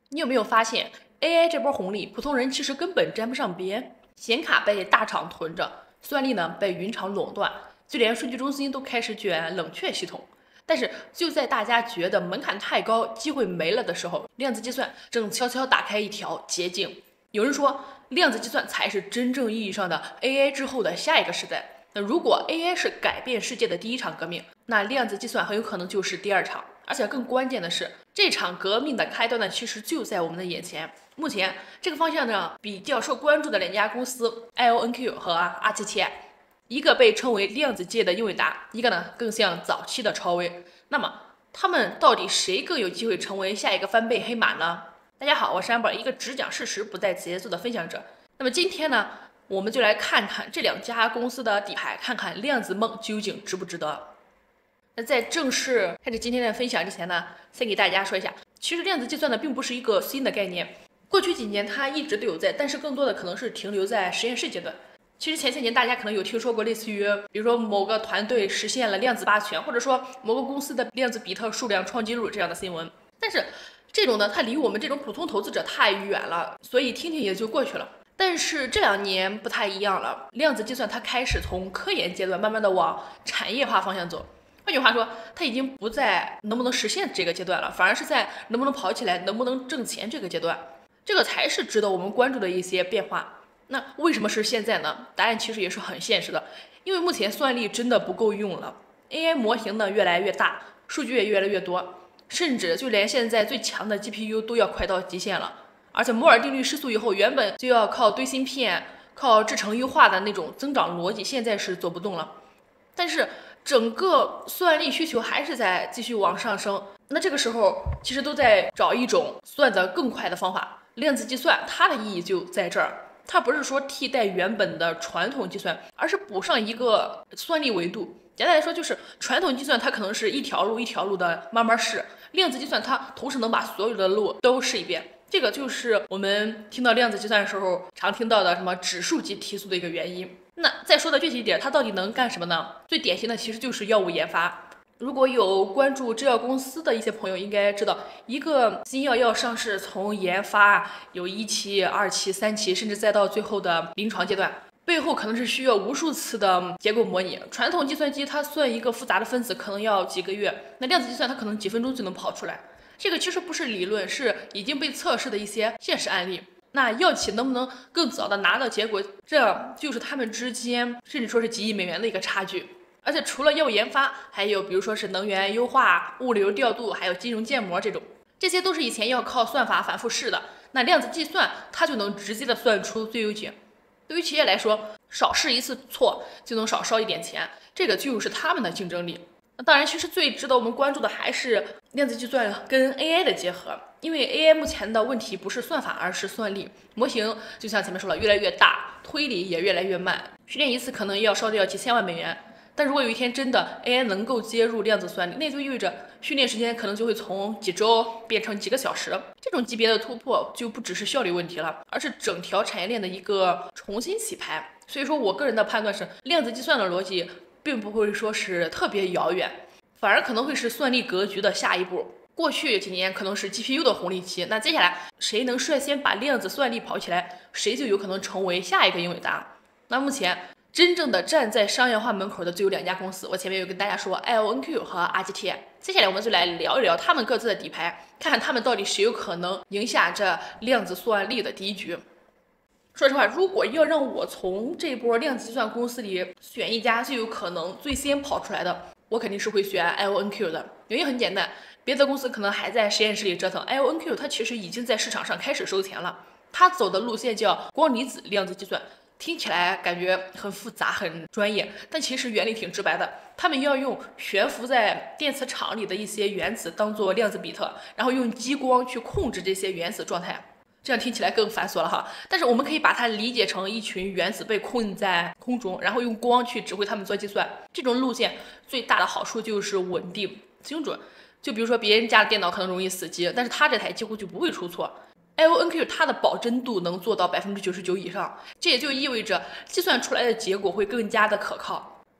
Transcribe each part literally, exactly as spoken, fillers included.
你有没有发现 A I 这波红利，普通人其实根本沾不上边？显卡被大厂囤着，算力呢被云厂垄断，就连数据中心都开始卷冷却系统。但是就在大家觉得门槛太高，机会没了的时候，量子计算正悄悄打开一条捷径。有人说，量子计算才是真正意义上的 A I 之后的下一个时代。那如果 A I 是改变世界的第一场革命，那量子计算很有可能就是第二场。而且更关键的是，这场革命的开端呢，其实就在我们的眼前。目前这个方向呢，比较受关注的两家公司 I O N Q 和 R T T I， 一个被称为量子界的英伟达，一个呢更像早期的超微。那么他们到底谁更有机会成为下一个翻倍黑马呢？大家好，我是 Amber， 一个只讲事实不带节奏的分享者。那么今天呢，我们就来看看这两家公司的底牌，看看量子梦究竟值不值得。那在正式开始今天的分享之前呢，先给大家说一下，其实量子计算呢并不是一个新的概念，过去几年它一直都有在，但是更多的可能是停留在实验室阶段。其实前些年大家可能有听说过类似于，比如说某个团队实现了量子霸权，或者说某个公司的量子比特数量创纪录这样的新闻，但是这种呢，它离我们这种普通投资者太远了，所以听听也就过去了。但是这两年不太一样了，量子计算它开始从科研阶段慢慢的往产业化方向走。换句话说，它已经不在能不能实现这个阶段了，反而是在能不能跑起来、能不能挣钱这个阶段，这个才是值得我们关注的一些变化。那为什么是现在呢？答案其实也是很现实的，因为目前算力真的不够用了 ，A I 模型呢越来越大，数据也越来越多，甚至就连现在最强的 G P U 都要快到极限了。而且摩尔定律失速以后，原本就要靠堆芯片、靠制程优化的那种增长逻辑，现在是走不动了。但是整个算力需求还是在继续往上升，那这个时候其实都在找一种算得更快的方法。量子计算它的意义就在这儿，它不是说替代原本的传统计算，而是补上一个算力维度。简单来说，就是传统计算它可能是一条路一条路的慢慢试，量子计算它同时能把所有的路都试一遍。这个就是我们听到量子计算的时候常听到的什么指数级提速的一个原因。那再说的具体一点，它到底能干什么呢？最典型的其实就是药物研发。如果有关注制药公司的一些朋友应该知道，一个新药要上市，从研发有一期、二期、三期，甚至再到最后的临床阶段，背后可能是需要无数次的结构模拟。传统计算机它算一个复杂的分子可能要几个月，那量子计算它可能几分钟就能跑出来。这个其实不是理论，是已经被测试的一些现实案例。那药企能不能更早的拿到结果，这就是他们之间甚至说是几亿美元的一个差距。而且除了药物研发，还有比如说是能源优化、物流调度，还有金融建模这种，这些都是以前要靠算法反复试的。那量子计算它就能直接的算出最优解。对于企业来说，少试一次错就能少烧一点钱，这个就是他们的竞争力。当然，其实最值得我们关注的还是量子计算跟 A I 的结合，因为 A I 目前的问题不是算法，而是算力。模型就像前面说了，越来越大，推理也越来越慢，训练一次可能要烧掉几千万美元。但如果有一天真的 A I 能够接入量子算力，那就意味着训练时间可能就会从几周变成几个小时。这种级别的突破就不只是效率问题了，而是整条产业链的一个重新洗牌。所以说我个人的判断是，量子计算的逻辑并不会说是特别遥远，反而可能会是算力格局的下一步。过去几年可能是 G P U 的红利期，那接下来谁能率先把量子算力跑起来，谁就有可能成为下一个英伟达。那目前真正的站在商业化门口的就有两家公司，我前面有跟大家说 I O N Q 和 R T T I。接下来我们就来聊一聊他们各自的底牌，看看他们到底谁有可能赢下这量子算力的第一局。说实话，如果要让我从这波量子计算公司里选一家最有可能最先跑出来的，我肯定是会选 I O N Q 的。原因很简单，别的公司可能还在实验室里折腾 ，I O N Q 它其实已经在市场上开始收钱了。它走的路线叫光离子量子计算，听起来感觉很复杂很专业，但其实原理挺直白的。他们要用悬浮在电磁场里的一些原子当做量子比特，然后用激光去控制这些原子状态。这样听起来更繁琐了哈，但是我们可以把它理解成一群原子被困在空中，然后用光去指挥它们做计算。这种路线最大的好处就是稳定、精准。就比如说别人家的电脑可能容易死机，但是它这台几乎就不会出错。I O N Q 它的保真度能做到百分之九十九以上，这也就意味着计算出来的结果会更加的可靠。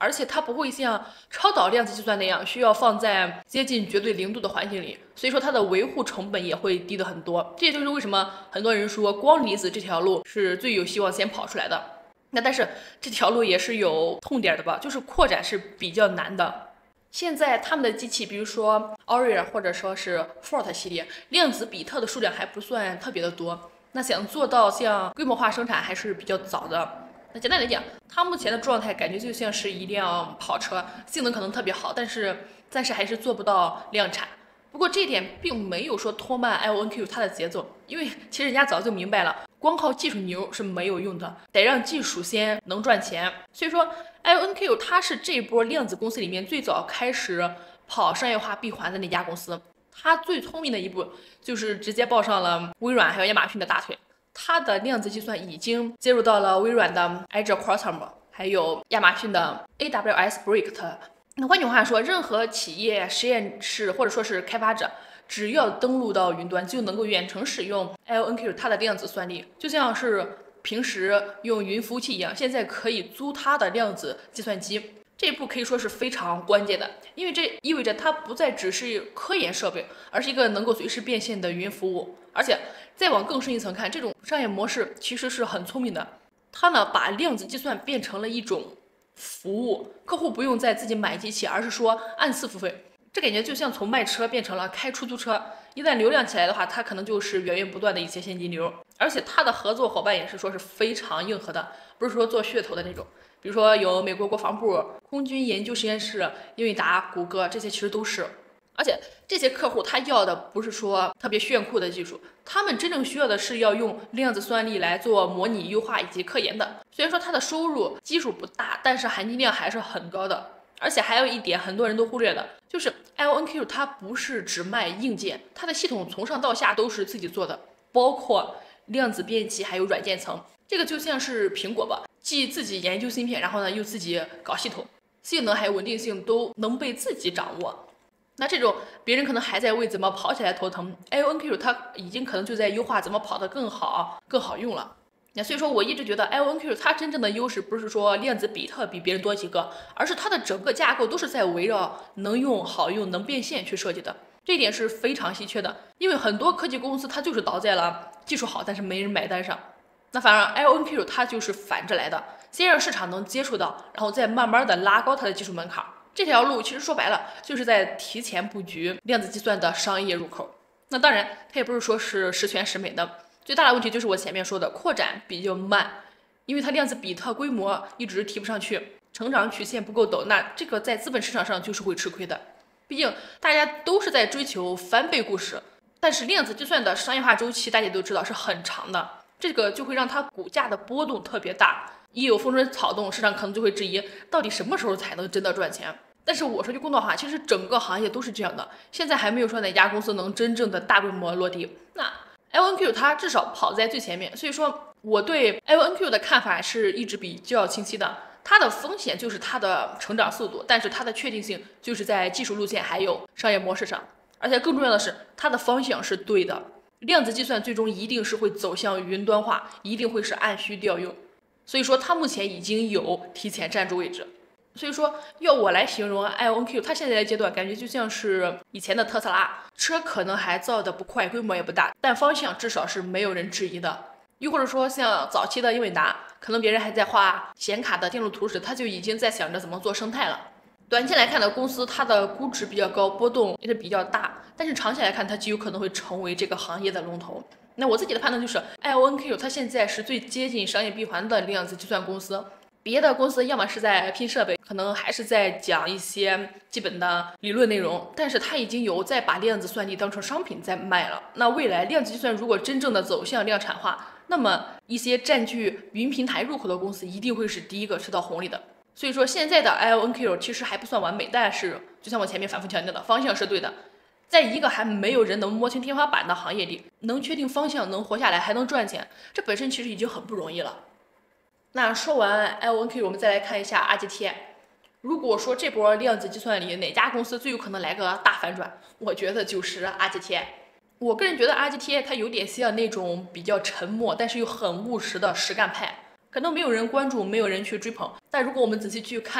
而且它不会像超导量子计算那样需要放在接近绝对零度的环境里，所以说它的维护成本也会低的很多。这也就是为什么很多人说光离子这条路是最有希望先跑出来的。那但是这条路也是有痛点的吧，就是扩展是比较难的。现在他们的机器，比如说 Aura 或者说是 Fort 系列，量子比特的数量还不算特别的多。那想做到像规模化生产还是比较早的。那简单来讲，它目前的状态感觉就像是一辆跑车，性能可能特别好，但是暂时还是做不到量产。不过这一点并没有说拖慢 I O N Q 它的节奏，因为其实人家早就明白了，光靠技术牛是没有用的，得让技术先能赚钱。所以说 I O N Q 它是这波量子公司里面最早开始跑商业化闭环的那家公司。它最聪明的一步就是直接抱上了微软还有亚马逊的大腿。它的量子计算已经接入到了微软的 Azure Quantum， 还有亚马逊的 A W S Brick。那换句话说，任何企业实验室或者说是开发者，只要登录到云端，就能够远程使用 I O N Q 它的量子算力，就像是平时用云服务器一样，现在可以租它的量子计算机。这一步可以说是非常关键的，因为这意味着它不再只是科研设备，而是一个能够随时变现的云服务。而且再往更深一层看，这种商业模式其实是很聪明的。它呢把量子计算变成了一种服务，客户不用再自己买机器，而是说按次付费。这感觉就像从卖车变成了开出租车，一旦流量起来的话，它可能就是源源不断的一些现金流。而且它的合作伙伴也是说是非常硬核的，不是说做噱头的那种。比如说有美国国防部、空军研究实验室、英伟达、谷歌，这些其实都是。而且这些客户他要的不是说特别炫酷的技术，他们真正需要的是要用量子算力来做模拟、优化以及科研的。虽然说它的收入基数不大，但是含金量还是很高的。而且还有一点很多人都忽略的，就是 I O N Q 它不是只卖硬件，它的系统从上到下都是自己做的，包括量子编辑还有软件层。这个就像是苹果吧，既自己研究芯片，然后呢又自己搞系统，性能还有稳定性都能被自己掌握。那这种别人可能还在为怎么跑起来头疼， I O N Q 它已经可能就在优化怎么跑得更好更好用了。那所以说我一直觉得 I O N Q 它真正的优势不是说量子比特比别人多几个，而是它的整个架构都是在围绕能用好用能变现去设计的。这一点是非常稀缺的，因为很多科技公司它就是倒在了技术好但是没人买单上。那反而 I O N Q 它就是反着来的，先让市场能接触到，然后再慢慢的拉高它的技术门槛。这条路其实说白了就是在提前布局量子计算的商业入口。那当然它也不是说是十全十美的，最大的问题就是我前面说的扩展比较慢，因为它量子比特规模一直提不上去，成长曲线不够陡，那这个在资本市场上就是会吃亏的。毕竟大家都是在追求翻倍故事，但是量子计算的商业化周期大家都知道是很长的，这个就会让它股价的波动特别大，一有风吹草动，市场可能就会质疑到底什么时候才能真的赚钱。但是我说句公道话，其实整个行业都是这样的，现在还没有说哪家公司能真正的大规模落地。那 I O N Q 它至少跑在最前面，所以说我对 I O N Q 的看法是一直比较清晰的。它的风险就是它的成长速度，但是它的确定性就是在技术路线还有商业模式上，而且更重要的是它的方向是对的。量子计算最终一定是会走向云端化，一定会是按需调用，所以说它目前已经有提前站住位置。所以说要我来形容 I O N Q 它现在的阶段，感觉就像是以前的特斯拉，车可能还造的不快，规模也不大，但方向至少是没有人质疑的。又或者说像早期的英伟达，可能别人还在画显卡的电路图时，它就已经在想着怎么做生态了。短期来看的公司，它的估值比较高，波动也是比较大，但是长期来看，它极有可能会成为这个行业的龙头。那我自己的判断就是 I O N Q 它现在是最接近商业闭环的量子计算公司，别的公司要么是在拼设备，可能还是在讲一些基本的理论内容，但是它已经有在把量子算力当成商品在卖了。那未来量子计算如果真正的走向量产化，那么一些占据云平台入口的公司一定会是第一个吃到红利的。所以说现在的 I O N Q 其实还不算完美，但是就像我前面反复强调的，方向是对的。在一个还没有人能摸清天花板的行业里，能确定方向，能活下来，还能赚钱，这本身其实已经很不容易了。那说完 I O N Q， 我们再来看一下 R G T I。如果说这波量子计算里哪家公司最有可能来个大反转，我觉得就是 R G T I。我个人觉得 R G T I 它有点像那种比较沉默，但是又很务实的实干派，可能没有人关注，没有人去追捧。但如果我们仔细去看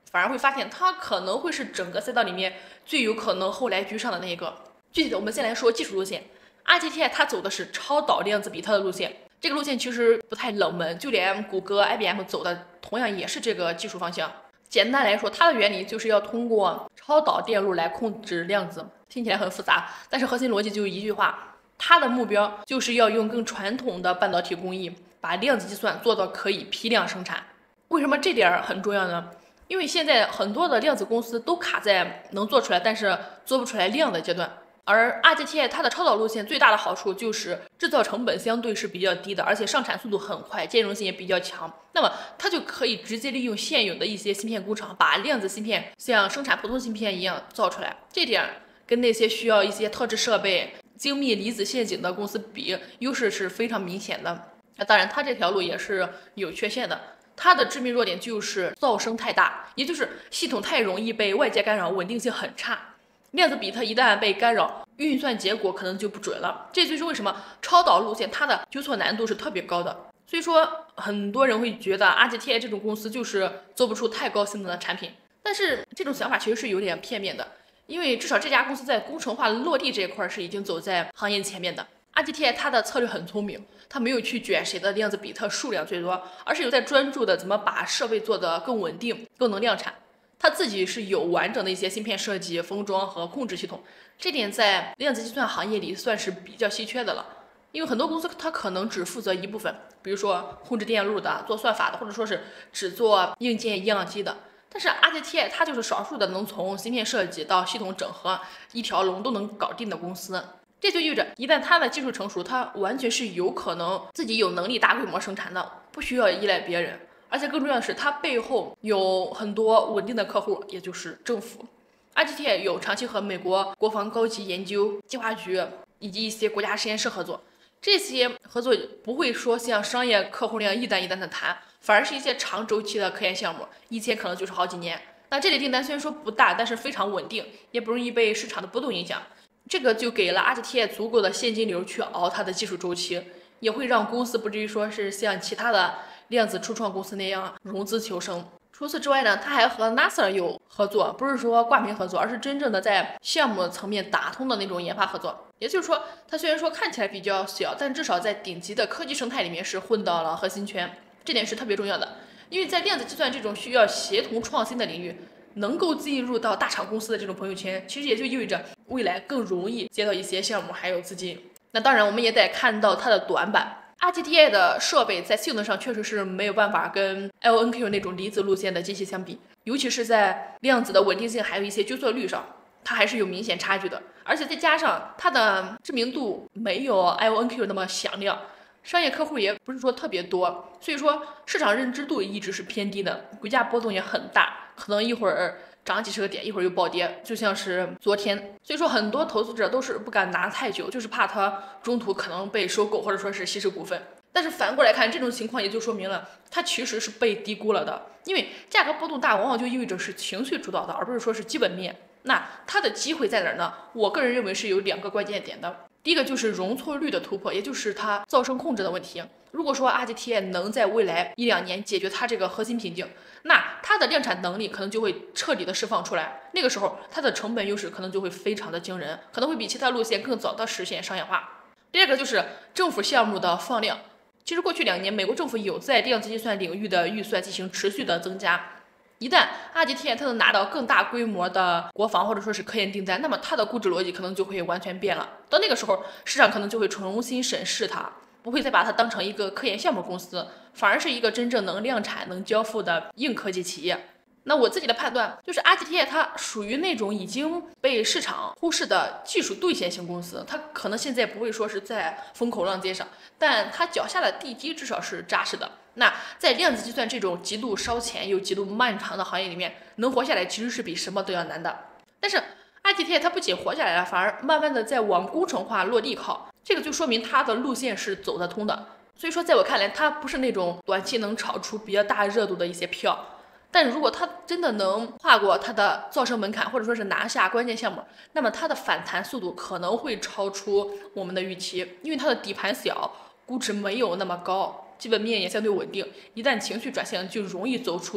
反而会发现它可能会是整个赛道里面最有可能后来居上的那一个。具体的，我们先来说技术路线。R G T I 它走的是超导量子比特的路线，这个路线其实不太冷门，就连谷歌、I B M 走的同样也是这个技术方向。简单来说，它的原理就是要通过超导电路来控制量子，听起来很复杂，但是核心逻辑就一句话，它的目标就是要用更传统的半导体工艺，把量子计算做到可以批量生产。为什么这点很重要呢？因为现在很多的量子公司都卡在能做出来，但是做不出来量的阶段。而 R G T I 它的超导路线最大的好处就是制造成本相对是比较低的，而且上产速度很快，兼容性也比较强。那么它就可以直接利用现有的一些芯片工厂，把量子芯片像生产普通芯片一样造出来。这点跟那些需要一些特制设备、精密离子陷阱的公司比，优势是非常明显的。那当然，它这条路也是有缺陷的。它的致命弱点就是噪声太大，也就是系统太容易被外界干扰，稳定性很差。量子比特一旦被干扰，运算结果可能就不准了。这就是为什么超导路线它的纠错难度是特别高的。所以说，很多人会觉得 R G T I 这种公司就是做不出太高性能的产品，但是这种想法其实是有点片面的，因为至少这家公司在工程化落地这一块是已经走在行业前面的。R G T I 它的策略很聪明，它没有去卷谁的量子比特数量最多，而是有在专注的怎么把设备做得更稳定、更能量产。它自己是有完整的一些芯片设计、封装和控制系统，这点在量子计算行业里算是比较稀缺的了。因为很多公司它可能只负责一部分，比如说控制电路的、做算法的，或者说是只做硬件样机的。但是 R G T I 它就是少数的能从芯片设计到系统整合一条龙都能搞定的公司。这就意味着，一旦它的技术成熟，它完全是有可能自己有能力大规模生产的，不需要依赖别人。而且更重要的是，它背后有很多稳定的客户，也就是政府。R G T I 有长期和美国国防高级研究计划局以及一些国家实验室合作，这些合作不会说像商业客户那样一单一单的谈，反而是一些长周期的科研项目，一签可能就是好几年。那这类订单虽然说不大，但是非常稳定，也不容易被市场的波动影响。这个就给了 R G T I 足够的现金流去熬它的技术周期，也会让公司不至于说是像其他的量子初创公司那样融资求生。除此之外呢，他还和 NASA 有合作，不是说挂名合作，而是真正的在项目层面打通的那种研发合作。也就是说，它虽然说看起来比较小，但至少在顶级的科技生态里面是混到了核心圈，这点是特别重要的。因为在量子计算这种需要协同创新的领域，能够进入到大厂公司的这种朋友圈，其实也就意味着未来更容易接到一些项目还有资金。那当然，我们也得看到它的短板。R G T I 的设备在性能上确实是没有办法跟 L N Q 那种离子路线的机器相比，尤其是在量子的稳定性还有一些纠错率上，它还是有明显差距的。而且再加上它的知名度没有 L N Q 那么响亮，商业客户也不是说特别多，所以说市场认知度一直是偏低的，股价波动也很大，可能一会儿涨几十个点，一会儿又暴跌，就像是昨天。所以说很多投资者都是不敢拿太久，就是怕它中途可能被收购或者说是稀释股份。但是反过来看，这种情况也就说明了它其实是被低估了的，因为价格波动大往往就意味着是情绪主导的，而不是说是基本面。那它的机会在哪儿呢？我个人认为是有两个关键点的。第一个就是容错率的突破，也就是它噪声控制的问题。如果说 R G T I 能在未来一两年解决它这个核心瓶颈，那它的量产能力可能就会彻底的释放出来。那个时候，它的成本优势可能就会非常的惊人，可能会比其他路线更早的实现商业化。第二个就是政府项目的放量。其实过去两年，美国政府有在量子计算领域的预算进行持续的增加。一旦 R G T I 它能拿到更大规模的国防或者说是科研订单，那么它的估值逻辑可能就会完全变了。到那个时候，市场可能就会重新审视它，不会再把它当成一个科研项目公司，反而是一个真正能量产、能交付的硬科技企业。那我自己的判断就是 R G T I 它属于那种已经被市场忽视的技术兑现型公司，它可能现在不会说是在风口浪尖上，但它脚下的地基至少是扎实的。那在量子计算这种极度烧钱又极度漫长的行业里面，能活下来其实是比什么都要难的。但是 R G T I 它不仅活下来了，反而慢慢的在往工程化落地靠，这个就说明它的路线是走得通的。所以说在我看来，它不是那种短期能炒出比较大热度的一些票。但如果它真的能跨过它的噪声门槛，或者说是拿下关键项目，那么它的反弹速度可能会超出我们的预期，因为它的底盘小，估值没有那么高，基本面也相对稳定，一旦情绪转向，就容易走出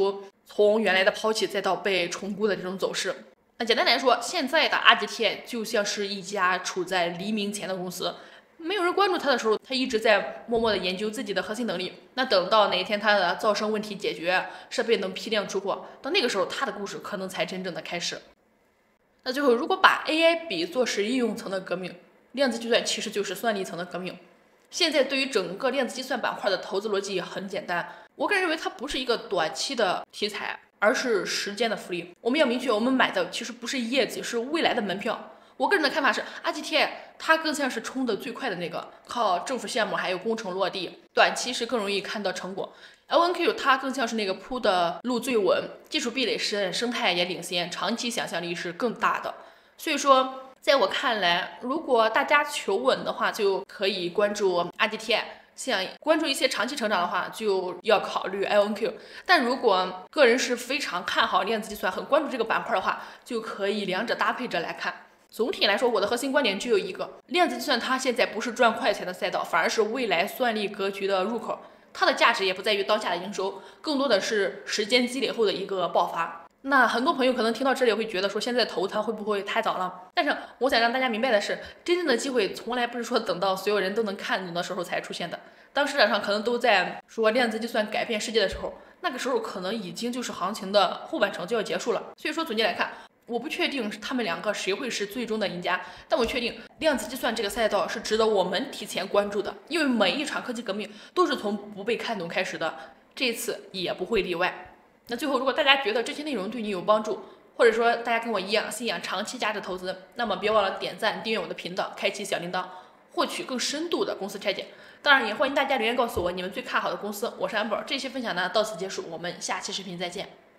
从原来的抛弃再到被重估的这种走势。那简单来说，现在的阿吉贴就像是一家处在黎明前的公司，没有人关注它的时候，它一直在默默的研究自己的核心能力。那等到哪一天它的噪声问题解决，设备能批量出货，到那个时候，它的故事可能才真正的开始。那最后，如果把 A I 比作是应用层的革命，量子计算其实就是算力层的革命。现在对于整个量子计算板块的投资逻辑也很简单，我个人认为它不是一个短期的题材，而是时间的福利。我们要明确，我们买的其实不是业绩，是未来的门票。我个人的看法是，阿吉贴它更像是冲得最快的那个，靠政府项目还有工程落地，短期是更容易看到成果。L N Q 它更像是那个铺的路最稳，技术壁垒深，生态也领先，长期想象力是更大的。所以说，在我看来，如果大家求稳的话，就可以关注阿吉贴。想关注一些长期成长的话，就要考虑 L N Q。但如果个人是非常看好量子计算，很关注这个板块的话，就可以两者搭配着来看。总体来说，我的核心观点只有一个：量子计算它现在不是赚快钱的赛道，反而是未来算力格局的入口。它的价值也不在于当下的营收，更多的是时间积累后的一个爆发。那很多朋友可能听到这里会觉得说，现在投它会不会太早了？但是我想让大家明白的是，真正的机会从来不是说等到所有人都能看懂的时候才出现的。当市场上可能都在说量子计算改变世界的时候，那个时候可能已经就是行情的后半程就要结束了。所以说总结来看，我不确定他们两个谁会是最终的赢家，但我确定量子计算这个赛道是值得我们提前关注的，因为每一场科技革命都是从不被看懂开始的，这次也不会例外。那最后，如果大家觉得这些内容对你有帮助，或者说大家跟我一样信仰长期价值投资，那么别忘了点赞、订阅我的频道，开启小铃铛，获取更深度的公司拆解。当然，也欢迎大家留言告诉我你们最看好的公司。我是安博，这期分享呢到此结束，我们下期视频再见。